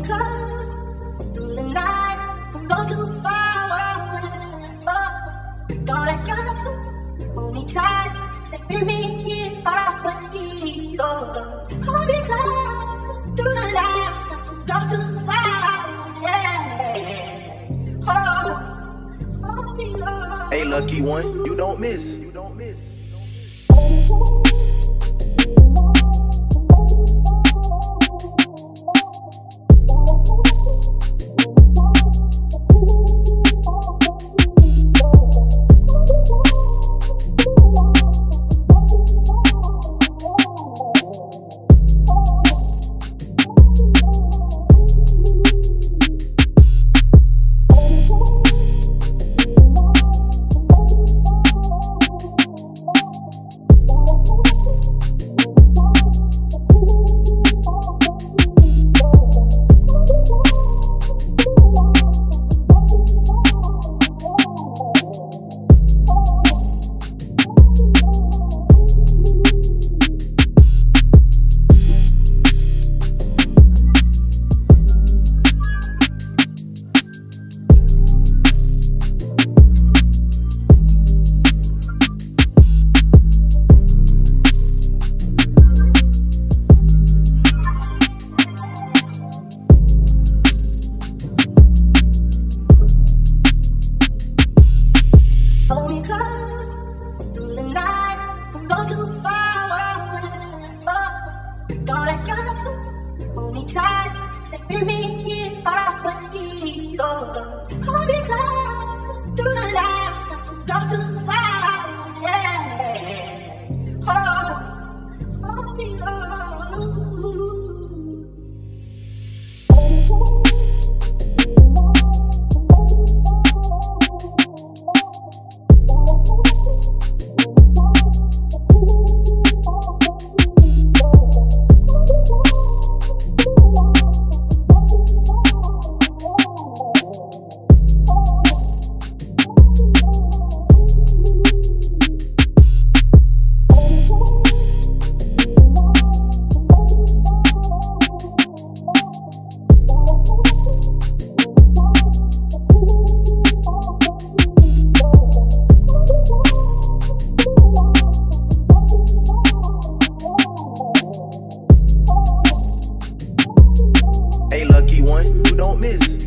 close through the night. Don't go too far away. Don't let go. Hold me tight. Stay with me here always. Hold me close through the night. Don't go too far away. Hold me close. Hey, lucky one, you don't miss. Hold me close through the night. Don't go too far away. Don't let go. Hold me tight. Stay with me here always. Hold me close through the night. Don't go too far away. Hold me close. Hey, lucky one, you don't miss.